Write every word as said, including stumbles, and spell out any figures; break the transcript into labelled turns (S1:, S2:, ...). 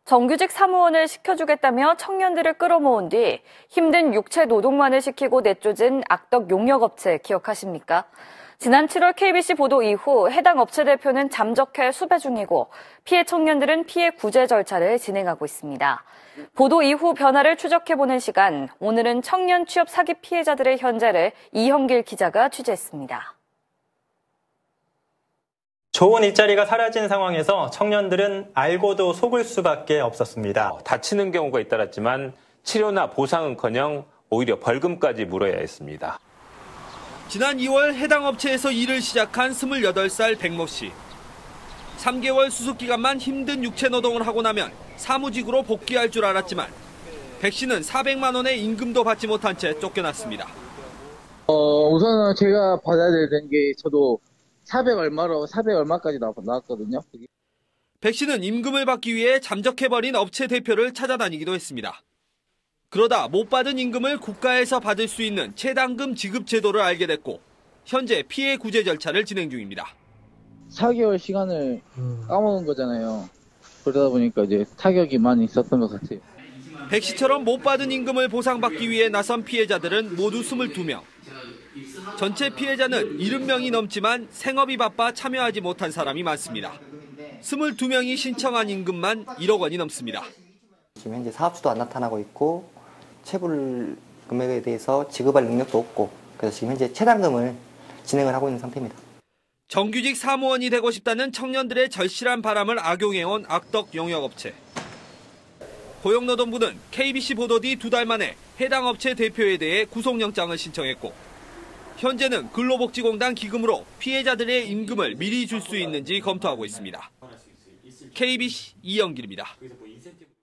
S1: 정규직 사무원을 시켜주겠다며 청년들을 끌어모은 뒤 힘든 육체 노동만을 시키고 내쫓은 악덕 용역업체 기억하십니까? 지난 칠월 케이비씨 보도 이후 해당 업체 대표는 잠적해 수배 중이고 피해 청년들은 피해 구제 절차를 진행하고 있습니다. 보도 이후 변화를 추적해보는 시간, 오늘은 청년 취업 사기 피해자들의 현재를 이형길 기자가 취재했습니다.
S2: 좋은 일자리가 사라진 상황에서 청년들은 알고도 속을 수밖에 없었습니다.
S3: 다치는 경우가 잇따랐지만 치료나 보상은커녕 오히려 벌금까지 물어야 했습니다.
S4: 지난 이월 해당 업체에서 일을 시작한 스물여덟 살 백모 씨. 삼 개월 수습 기간만 힘든 육체 노동을 하고 나면 사무직으로 복귀할 줄 알았지만 백 씨는 사백만 원의 임금도 받지 못한 채 쫓겨났습니다.
S5: 어, 우선은 제가 받아야 되는 게 저도 사백 얼마로 사백 얼마까지 나왔거든요.
S4: 백 씨는 임금을 받기 위해 잠적해버린 업체 대표를 찾아다니기도 했습니다. 그러다 못 받은 임금을 국가에서 받을 수 있는 체당금 지급 제도를 알게 됐고 현재 피해 구제 절차를 진행 중입니다.
S5: 사 개월 시간을 까먹은 거잖아요. 그러다 보니까 이제 타격이 많이 있었던 것 같아요.
S4: 백 씨처럼 못 받은 임금을 보상받기 위해 나선 피해자들은 모두 스물두 명. 전체 피해자는 일흔 명이 넘지만 생업이 바빠 참여하지 못한 사람이 많습니다. 스물두 명이 신청한 임금만 일억 원이 넘습니다.
S6: 지금 현재 사업주도 안 나타나고 있고 체불 금액에 대해서 지급할 능력도 없고 그래서 지금 현재 체당금을 진행을 하고 있는 상태입니다.
S4: 정규직 사무원이 되고 싶다는 청년들의 절실한 바람을 악용해온 악덕 용역업체. 고용노동부는 케이비씨 보도 뒤 두 달 만에 해당 업체 대표에 대해 구속영장을 신청했고 현재는 근로복지공단 기금으로 피해자들의 임금을 미리 줄 수 있는지 검토하고 있습니다. 케이비씨 이형길입니다.